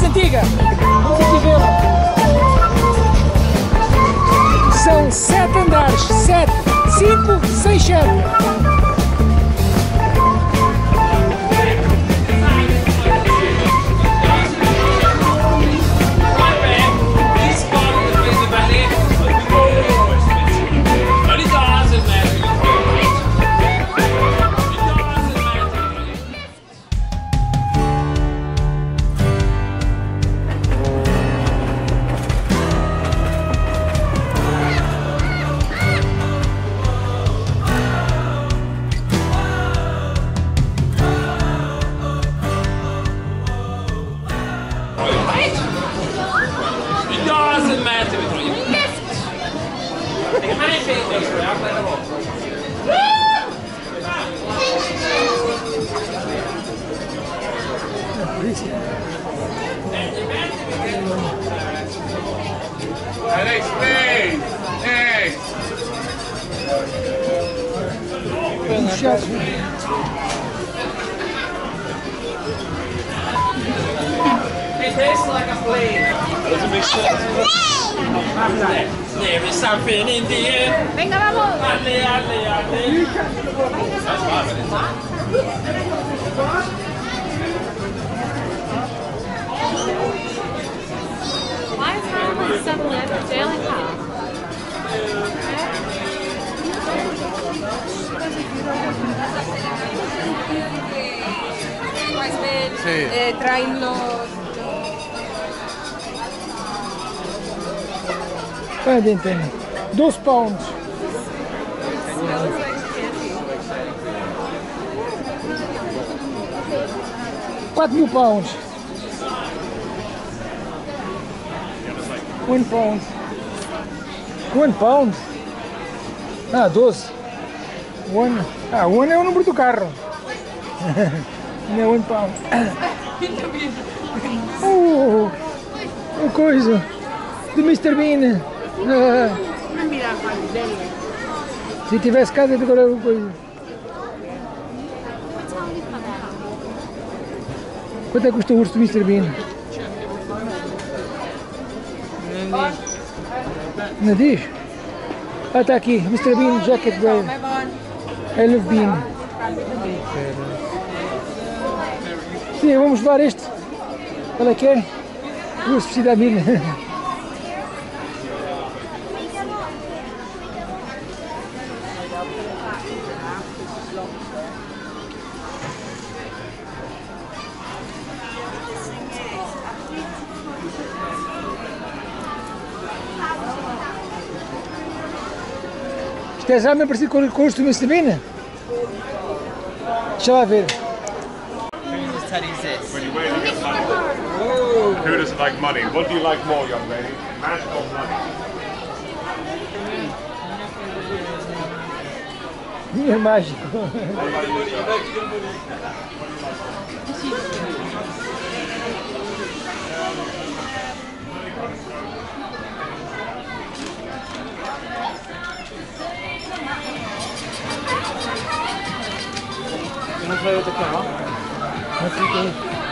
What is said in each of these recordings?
antiga. Vamos aqui vê-la. São 7 andares. 7, 5, 6, 7. Alex, please! Hey! It tastes like a plane. Doesn't make sense. There is something in the air. Venga, vamos. Ale, ale, ale. That's fine, isn't it? Why is Harlem 7-Eleven Daily House? Sí. Traen los... Quanto tem? 12 pounds. £4,000. 1 pound. 1 pound? Ah, 12. 1. Ah, 1 é o número do carro. Não é 1 pound. Oh, oh coisa. Do Mr. Bean. Se tivesse casa, eu decorava alguma coisa. Quanto é que custa o urso do Mr. Bean? Não diz? Ah, está aqui. Mr. Bean Jacket Day. I love Bean. Sim, vamos levar este. Qual é que é? O urso vestido à mina. Isto é já meio parecido com o urso do Mr. Bean? Deixa lá ver. Who doesn't like money? What do you like more, young lady? Magic or money? É mágico. Não foi outra canal? Não fiquei.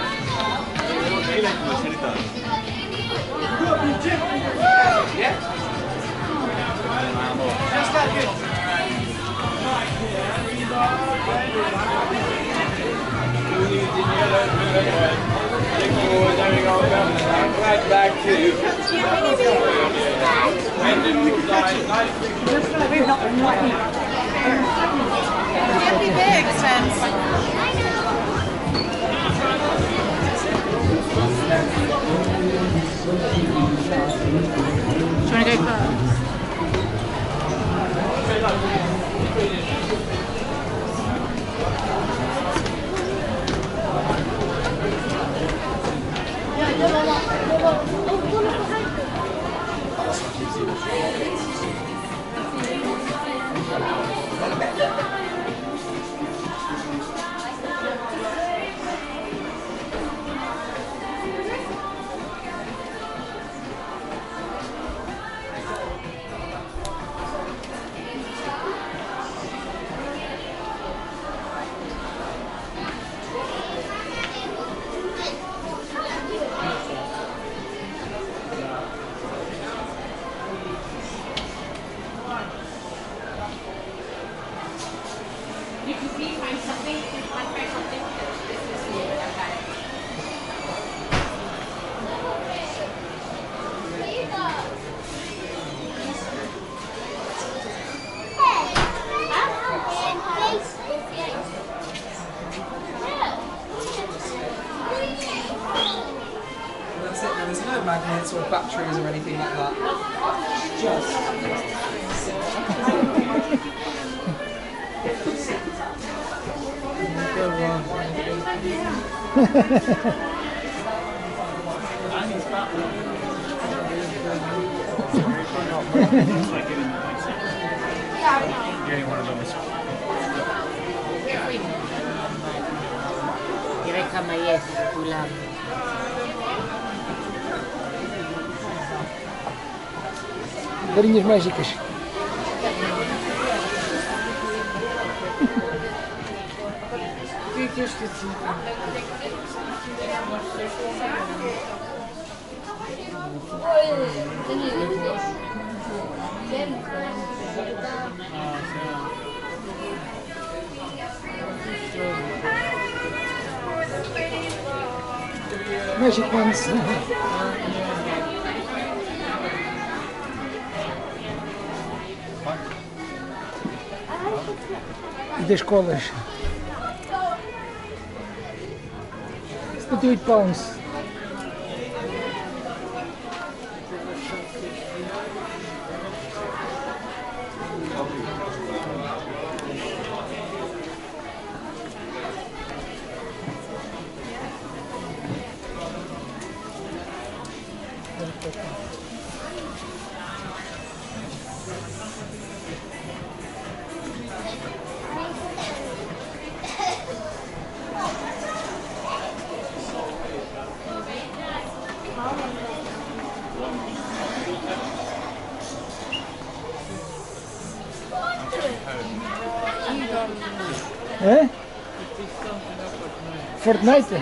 Can't be big, Spence. Do you want to go first? That's it, there's no magnets or batteries or anything like that. Just Getting one of those. Direct Mayes, pulang. Varinhas mágicas. O que é este tipo? Magic ones. E das colas. 78 pounds. É? Fortnite?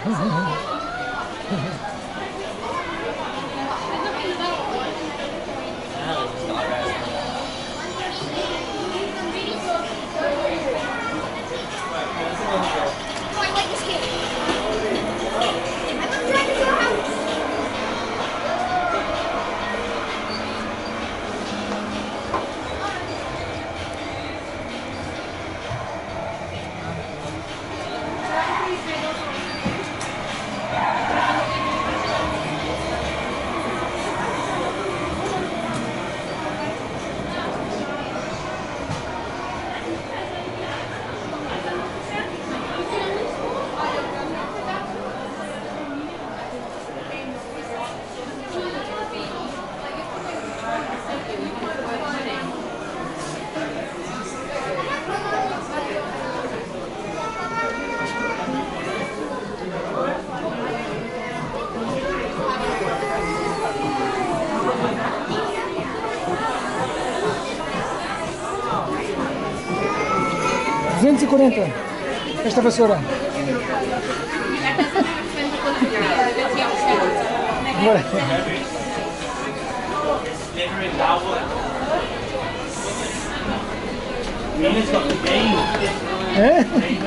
$240 esta vassoura. Bora. É?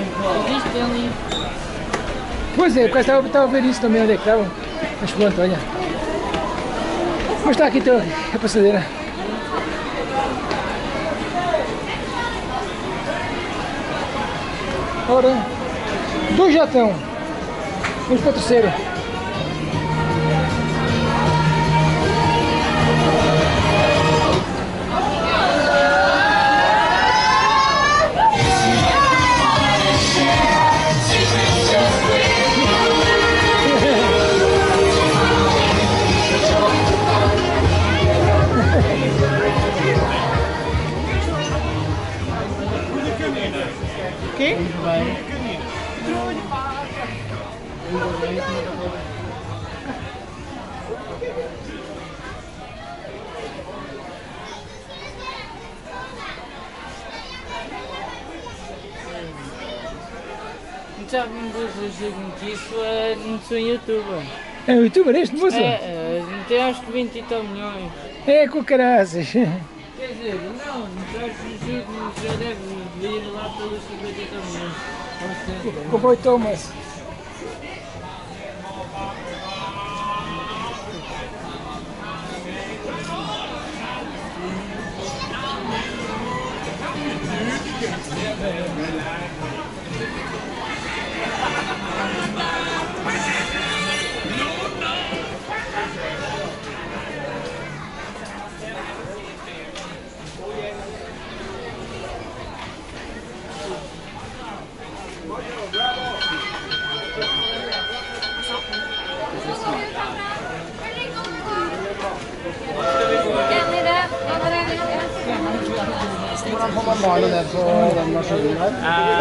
Pois é, porque estava a ver isso também, onde é que estava. Mas pronto, olha. Mas está aqui então a passadeira. Ora, 2 já estão. Vamos para o terceiro. Quê? Já me que isso não sou youtuber. É o youtuber este, moço? É, tem acho que 20 e tal milhões. É, com caraças. Quer dizer, não já deve vir lá pelos 50 milhões. Como foi Thomas? Male ned på den maskinen der.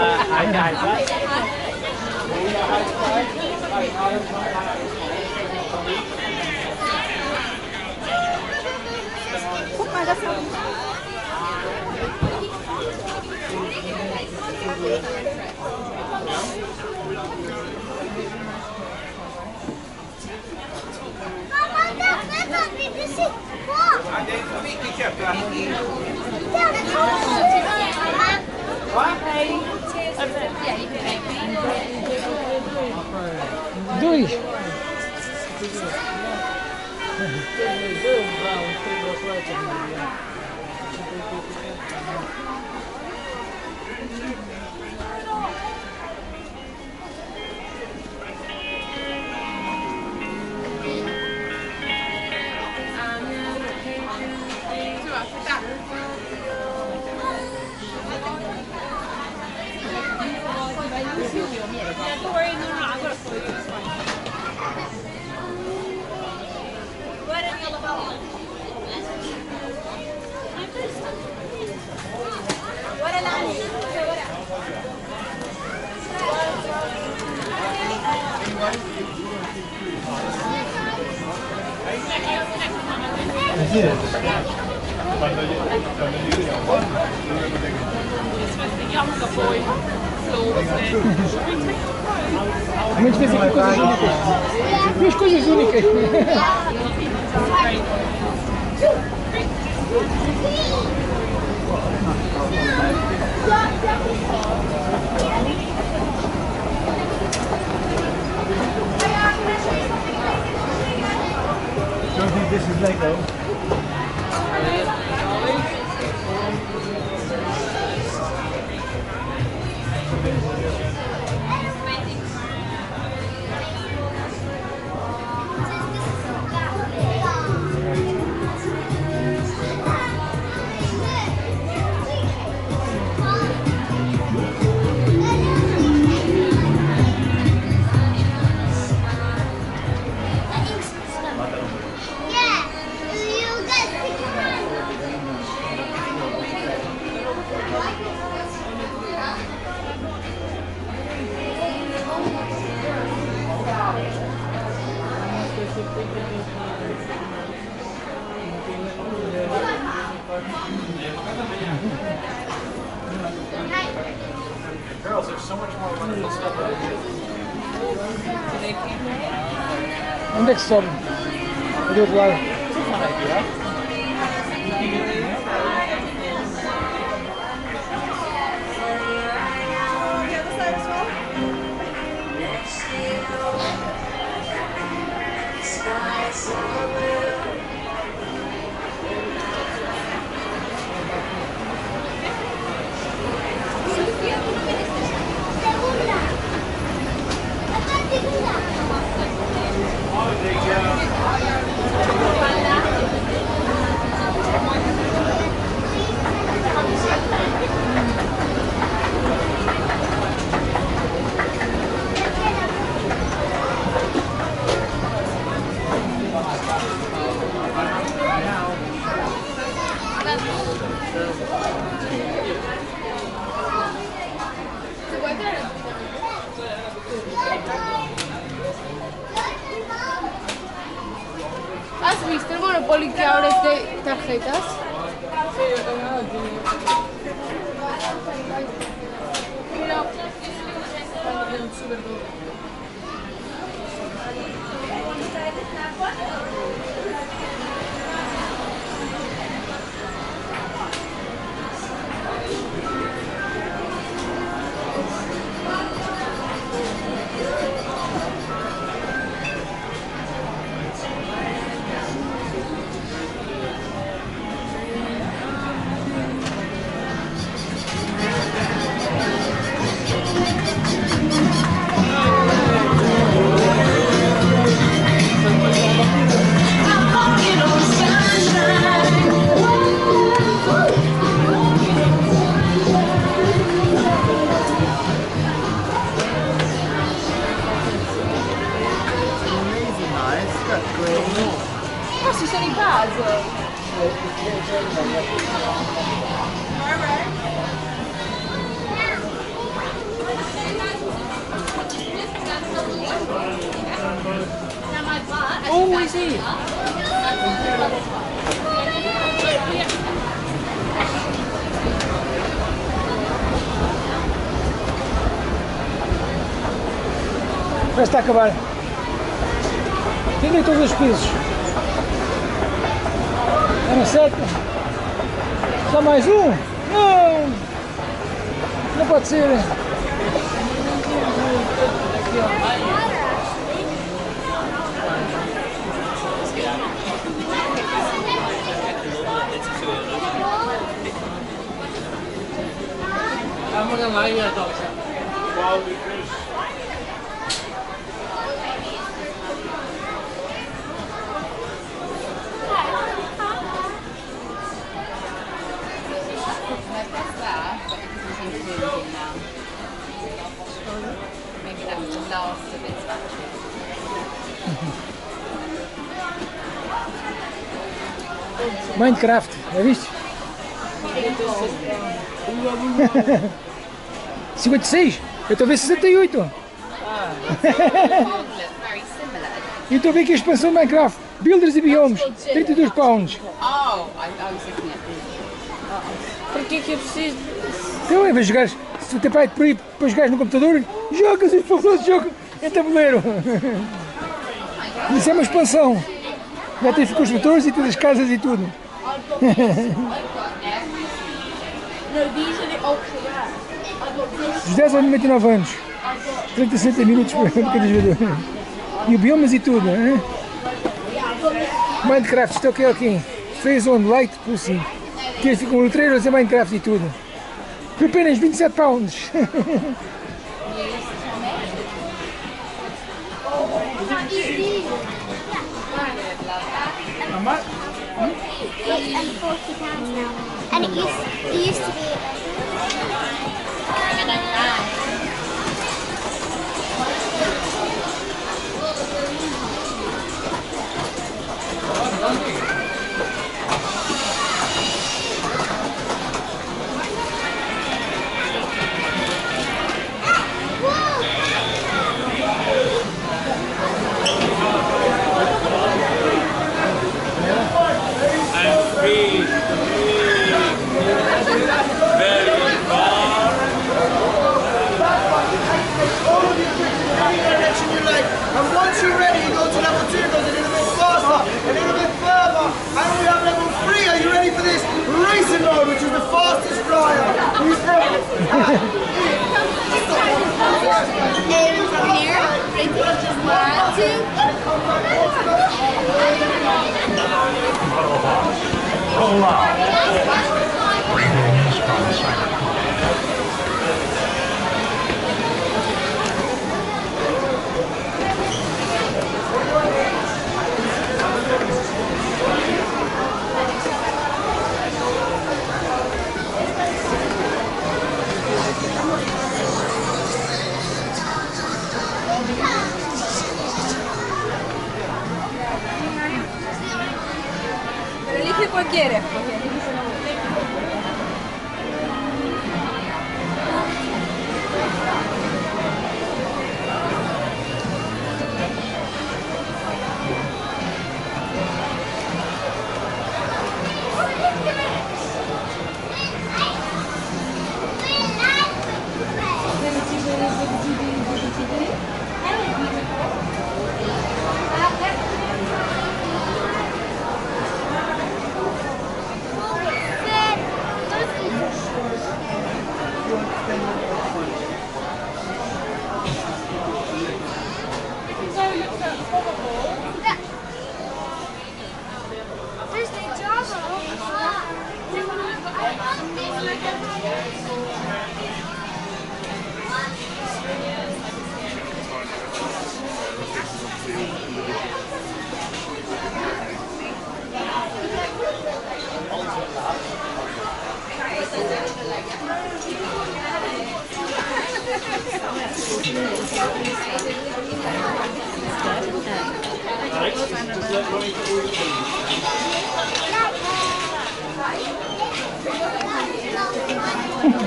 Dois. Mas fez aqui coisas únicas. Fez coisas únicas. Don't think this is Lego. Girls, there's so much more wonderful stuff out here. Onde é que sobe? Do outro lado. ¿Has visto el Monopoly que ahora es de tarjetas? Mira. Sí. Já está a acabar. Tem todos os pisos. Era 7. Só mais um? Não! Não pode ser. Vamos a lá e a doxa. Well, because Maybe that was the last of its battery. Minecraft, já viste? 56? Eu estou a ver 68. All look very similar. E estou a ver aqui a expansão de Minecraft. Builders e Biomes, 32 pounds. Oh, I was looking at this. Por que eu preciso? Então, vai jogar, se tem pai por aí para jogar no computador, jogas e todos jogam em tabuleiro. Isso é uma expansão. Já tem construtores e todas as casas e tudo. No, these are the ultra rare. I got this. Dos 10 aos 99 anos. 30 60 minutos para cada jogador. E o biomas e tudo. Hein? Minecraft, isto é o que é aqui. Phase on Light Pulsing. Que ficam letreiros a Minecraft e tudo. Por apenas 27 pounds. And £40 now. And it used to be. And once you're ready, you go to level 2, it goes a little bit faster, a little bit further. And we have level 3. Are you ready for this? Racing mode, which is the fastest flyer. Who's ready? From here, right there, just 1, 2. Elige cuál quieres. There's the Java.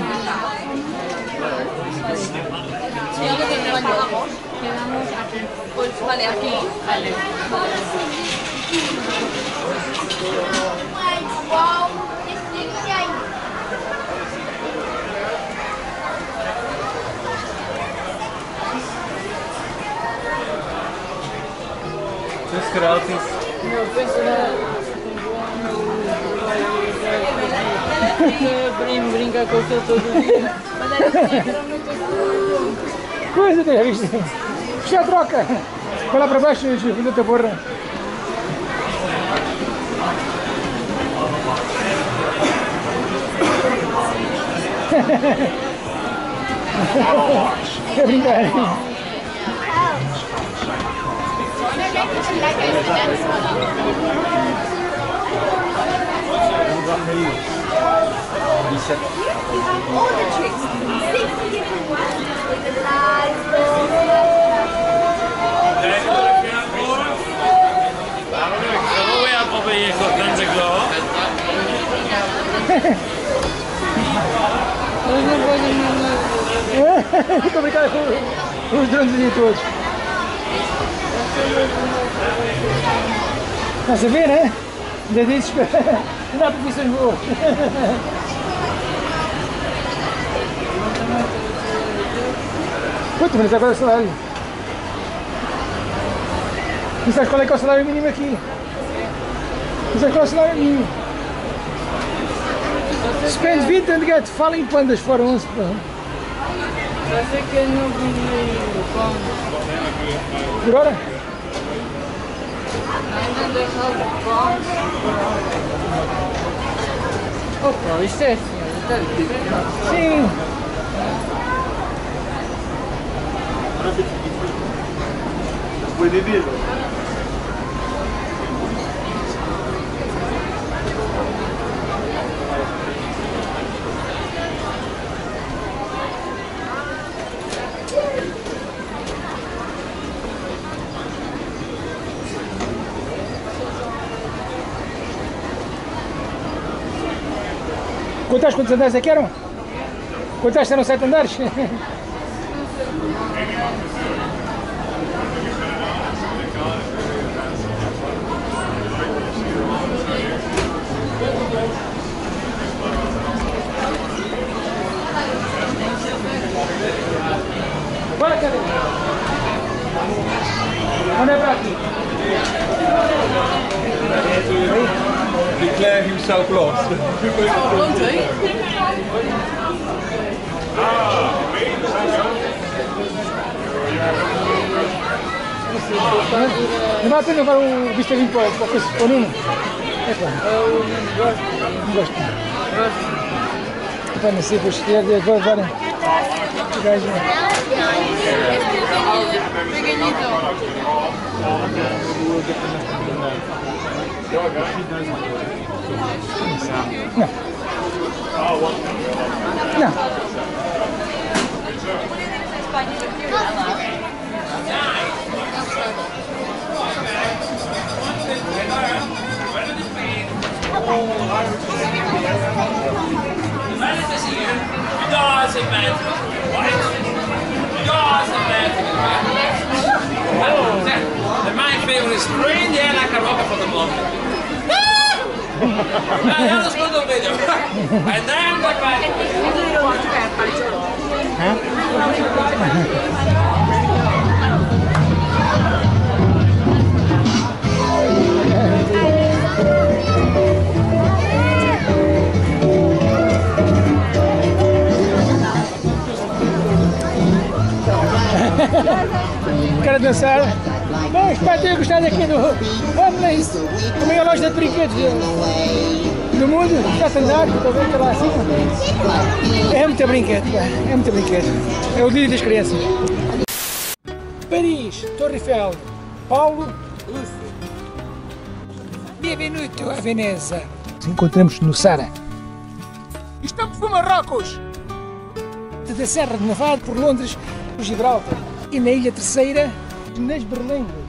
Quedamos aquí. Pues vale, aquí. Vale. Wow. Just gratis. Não, pensa na... brinca com aquilo todo dia. Coisa que já viste. Já troca. Vai lá para baixo e fazer outra porra. É brincar. Mas não pode nada. Fica brincando com os drones todos. Estás a ver, né? Ainda dizes que ainda há profissões boas. Quanto menos agora o salário? Não sabes qual é que é o salário mínimo aqui? Não sabes qual é o salário mínimo? Spend 20 and get falling pandas for 11 pounds. Só sei que eu não vi o Por hora? Opa, isto é assim, Sim. Puoi dirlo? Quantos andares é que eram? Quantos eram 7 andares? Bora, cadê? Onde é para aqui? Declare himself lost. Não vai a pena levar o bistelinho para o Nuno? É pá. Não gosto. Pá, não sei, pois agora levarem o gajo. Pequeñito. Não. Não. The my favorite is spraying the air like a rocket for the moment. That was good video. And then the back. Quero dançar. Bom, espero ter gostado aqui do Homeless, a maior loja de brinquedos do mundo. Está a andar, estou a ver que lá acima. É muito brinquedo, pá. É muito brinquedo. É o dia das crianças. Paris, Torre Eiffel, Paulo, Benvenuto a Veneza. Encontramos no Sara. Estamos no Marrocos. Da Serra de Nevado por Londres, por Gibraltar. E na Ilha Terceira, nas Berlengas.